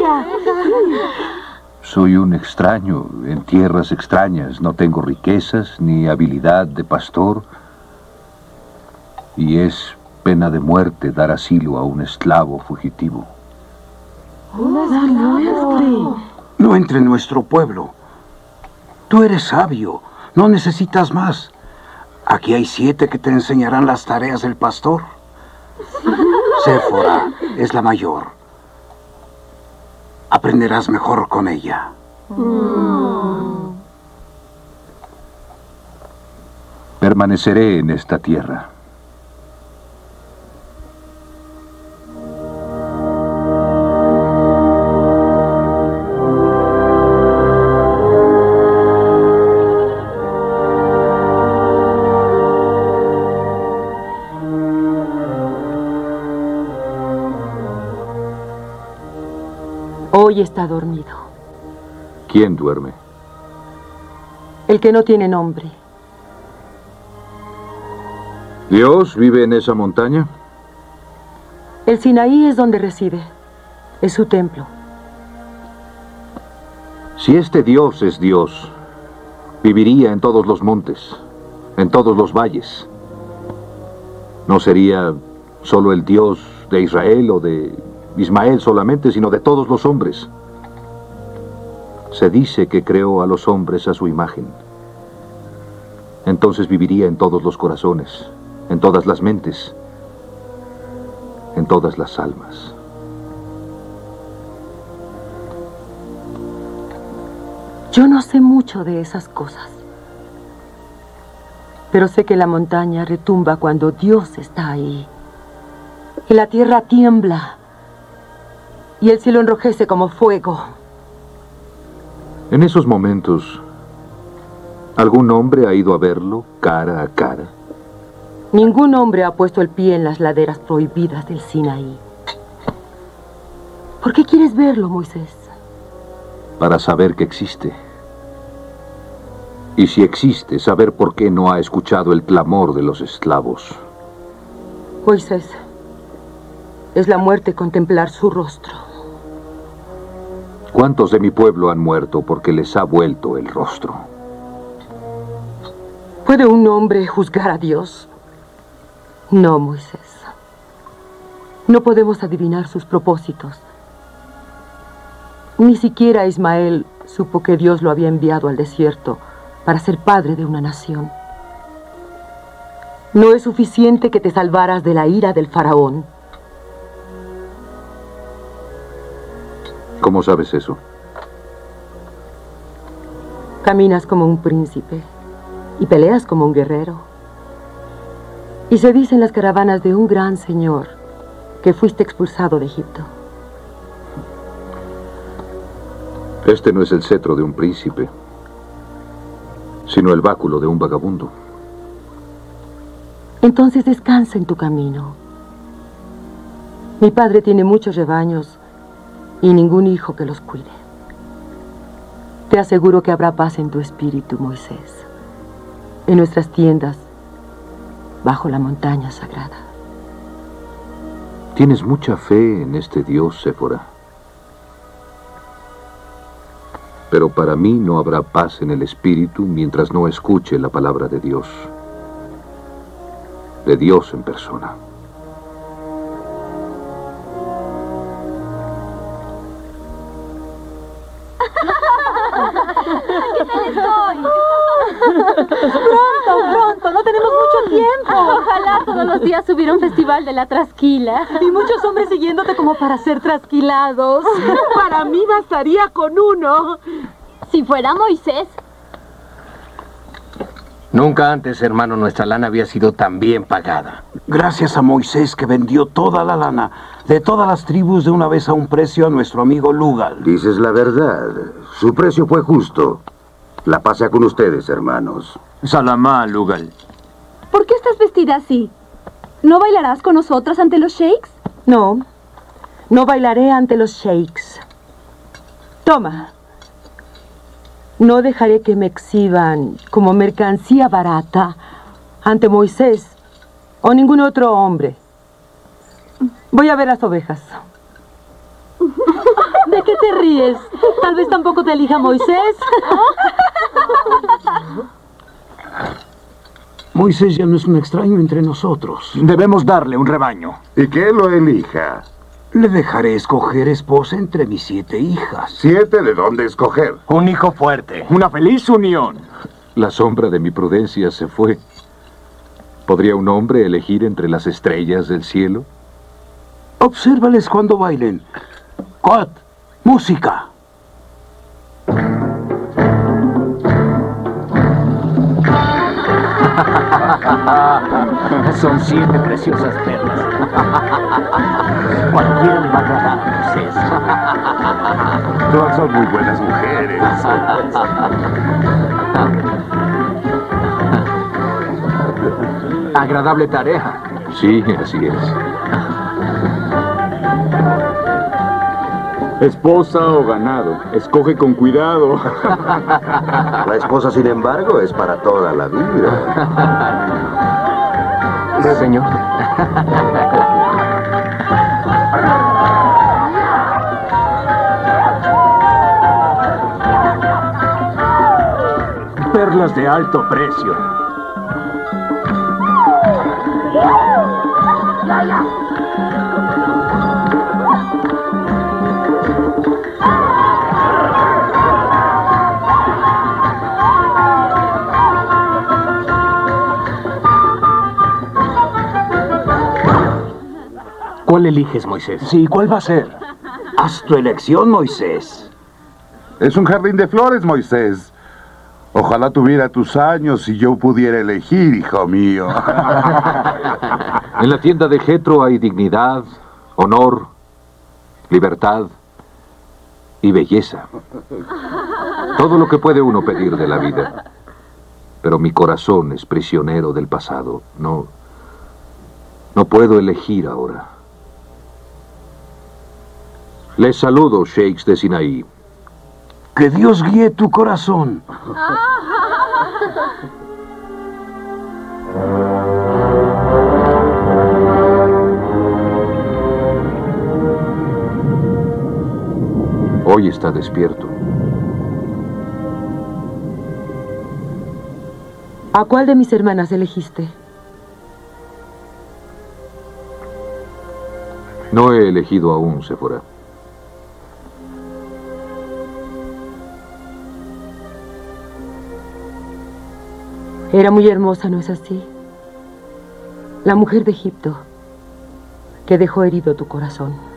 ¡Cambia! Soy un extraño en tierras extrañas. No tengo riquezas ni habilidad de pastor. Y es pena de muerte dar asilo a un esclavo fugitivo. No entre en nuestro pueblo. Tú eres sabio. No necesitas más. Aquí hay 7 que te enseñarán las tareas del pastor. Séfora es la mayor. Aprenderás mejor con ella. Permaneceré en esta tierra. Hoy está dormido. ¿Quién duerme? El que no tiene nombre. ¿Dios vive en esa montaña? El Sinaí es donde reside. Es su templo. Si este Dios es Dios, viviría en todos los montes, en todos los valles. No sería solo el Dios de Israel o de Ismael solamente, sino de todos los hombres. Se dice que creó a los hombres a su imagen. Entonces viviría en todos los corazones, en todas las mentes, en todas las almas. Yo no sé mucho de esas cosas, pero sé que la montaña retumba cuando Dios está ahí, y la tierra tiembla, y el cielo enrojece como fuego. En esos momentos, ¿algún hombre ha ido a verlo cara a cara? Ningún hombre ha puesto el pie en las laderas prohibidas del Sinaí. ¿Por qué quieres verlo, Moisés? Para saber que existe. Y si existe, saber por qué no ha escuchado el clamor de los esclavos. Moisés, es la muerte contemplar su rostro. ¿Cuántos de mi pueblo han muerto porque les ha vuelto el rostro? ¿Puede un hombre juzgar a Dios? No, Moisés. No podemos adivinar sus propósitos. Ni siquiera Ismael supo que Dios lo había enviado al desierto para ser padre de una nación. No es suficiente que te salvaras de la ira del faraón. ¿Cómo sabes eso? Caminas como un príncipe y peleas como un guerrero. Y se dice en las caravanas de un gran señor que fuiste expulsado de Egipto. Este no es el cetro de un príncipe, sino el báculo de un vagabundo. Entonces descansa en tu camino. Mi padre tiene muchos rebaños y ningún hijo que los cuide. Te aseguro que habrá paz en tu espíritu, Moisés, en nuestras tiendas, bajo la montaña sagrada. Tienes mucha fe en este Dios, Séfora. Pero para mí no habrá paz en el espíritu mientras no escuche la palabra de Dios en persona. ¿Qué tal estoy? Pronto, no tenemos mucho tiempo. Ojalá todos los días hubiera un festival de la trasquila. Y muchos hombres siguiéndote como para ser trasquilados. Para mí bastaría con uno. Si fuera Moisés. Nunca antes, hermano, nuestra lana había sido tan bien pagada. Gracias a Moisés, que vendió toda la lana de todas las tribus de una vez a un precio a nuestro amigo Lugal. Dices la verdad. Su precio fue justo. La paz sea con ustedes, hermanos. Salamá, Lugal. ¿Por qué estás vestida así? ¿No bailarás con nosotros ante los sheiks? No, no bailaré ante los sheiks. Toma. No dejaré que me exhiban como mercancía barata ante Moisés o ningún otro hombre. Voy a ver las ovejas. ¿De ¿De qué te ríes? Tal vez tampoco te elija Moisés. Moisés ya no es un extraño entre nosotros. Debemos darle un rebaño. Y que él lo elija. Le dejaré escoger esposa entre mis 7 hijas. 7 de dónde escoger. Un hijo fuerte. Una feliz unión. La sombra de mi prudencia se fue. ¿Podría un hombre elegir entre las estrellas del cielo? Obsérvales cuando bailen. ¡Cot! ¡Música! Son 7 preciosas perlas. Cualquiera le va a agradar a Moisés. Todas son muy buenas mujeres. Agradable tarea. Sí, así es. Esposa o ganado. Escoge con cuidado. La esposa, sin embargo, es para toda la vida. Señor. Perlas de alto precio. ¿Cuál eliges, Moisés? Sí, ¿cuál va a ser? Haz tu elección, Moisés. Es un jardín de flores, Moisés. Ojalá tuviera tus años y yo pudiera elegir, hijo mío. En la tienda de Jetro hay dignidad, honor, libertad y belleza. Todo lo que puede uno pedir de la vida. Pero mi corazón es prisionero del pasado. No puedo elegir ahora. Les saludo, sheiks de Sinaí. Que Dios guíe tu corazón. Hoy está despierto. ¿A cuál de mis hermanas elegiste? No he elegido aún, Séfora. Era muy hermosa, ¿no es así? La mujer de Egipto, que dejó herido tu corazón.